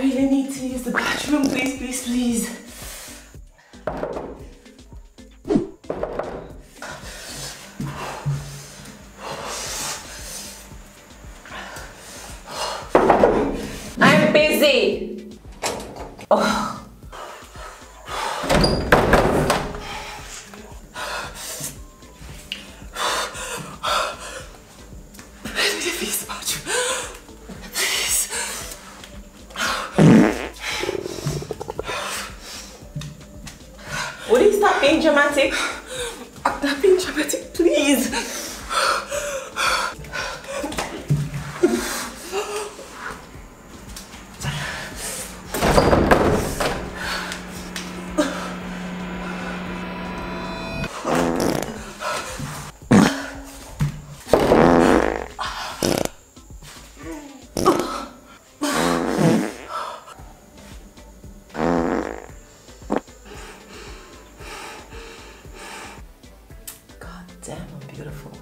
really need to use the bathroom, please, please, please. I'm busy. Oh. Please, bathroom. Please. Would you stop being dramatic? I'm not being dramatic, please. Damn, I'm beautiful.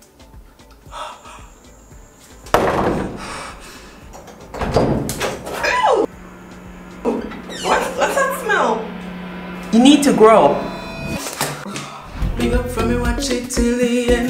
Ew! What's that smell? You need to grow. Big up from me, watch it till the end.